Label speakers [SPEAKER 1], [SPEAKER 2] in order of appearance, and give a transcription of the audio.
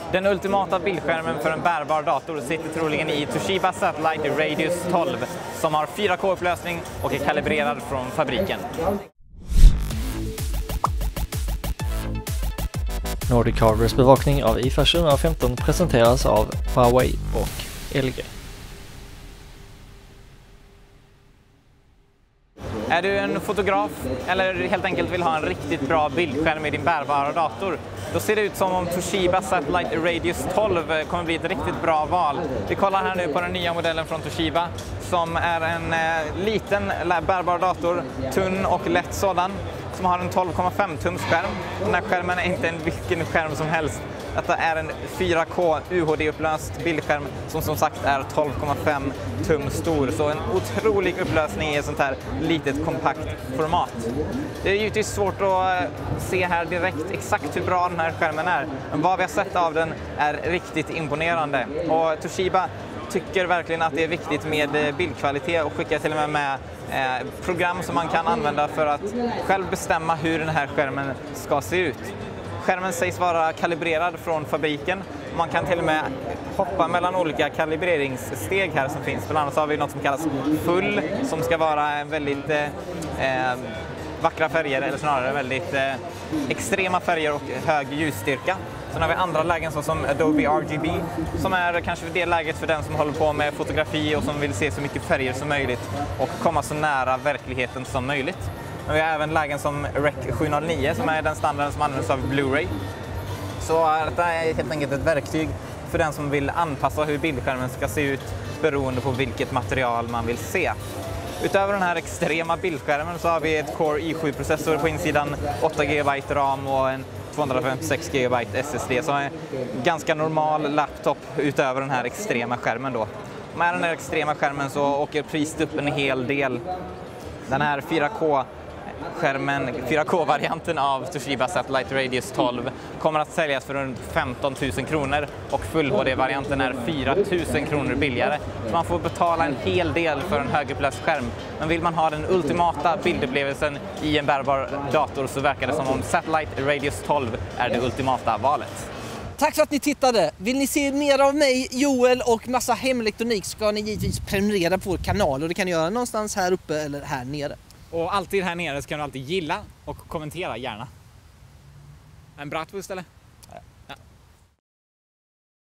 [SPEAKER 1] Den ultimata bildskärmen för en bärbar dator sitter troligen i Toshiba Satellite Radius 12 som har 4K-upplösning och är kalibrerad från fabriken.
[SPEAKER 2] Nordic Hardwares bevakning av IFA 2015 presenteras av Huawei och LG.
[SPEAKER 1] Är du en fotograf eller helt enkelt vill ha en riktigt bra bildskärm i din bärbara dator, då ser det ut som om Toshiba Satellite Radius 12 kommer bli ett riktigt bra val. Vi kollar här nu på den nya modellen från Toshiba som är en liten bärbar dator, tunn och lätt sådan, som har en 12,5 tums skärm. Den här skärmen är inte vilken skärm som helst. Detta är en 4K UHD-upplöst bildskärm som sagt är 12,5 tum stor. Så en otrolig upplösning i ett sånt här litet kompakt format. Det är givetvis svårt att se här direkt exakt hur bra den här skärmen är. Men vad vi har sett av den är riktigt imponerande. Och Toshiba tycker verkligen att det är viktigt med bildkvalitet och skickar till och med program som man kan använda för att själv bestämma hur den här skärmen ska se ut. Skärmen sägs vara kalibrerad från fabriken. Man kan till och med hoppa mellan olika kalibreringssteg här som finns. Bland annat har vi något som kallas full, som ska vara väldigt vackra färger, eller snarare väldigt extrema färger och hög ljusstyrka. Sen har vi andra lägen som Adobe RGB, som är kanske det läget för den som håller på med fotografi och som vill se så mycket färger som möjligt och komma så nära verkligheten som möjligt. Men vi har även lägen som Rec 709 som är den standarden som används av Blu-ray. Så detta är helt enkelt ett verktyg för den som vill anpassa hur bildskärmen ska se ut beroende på vilket material man vill se. Utöver den här extrema bildskärmen så har vi ett Core i7-processor på insidan, 8 GB RAM och en 256 GB SSD, som är en ganska normal laptop utöver den här extrema skärmen då. Med den här extrema skärmen så åker priset upp en hel del. Den här 4K-varianten av Toshiba Satellite Radius 12 kommer att säljas för runt 15 000 kronor och Full HD-varianten är 4 000 kronor billigare. Så man får betala en hel del för en högupplöst skärm. Men vill man ha den ultimata bildupplevelsen i en bärbar dator så verkar det som om Satellite Radius 12 är det ultimata valet.
[SPEAKER 3] Tack för att ni tittade! Vill ni se mer av mig, Joel och massa hemelektronik ska ni givetvis prenumerera på vår kanal, och det kan ni göra någonstans här uppe eller här nere.
[SPEAKER 1] Och alltid här nere så kan du alltid gilla och kommentera gärna. En bratwurst eller?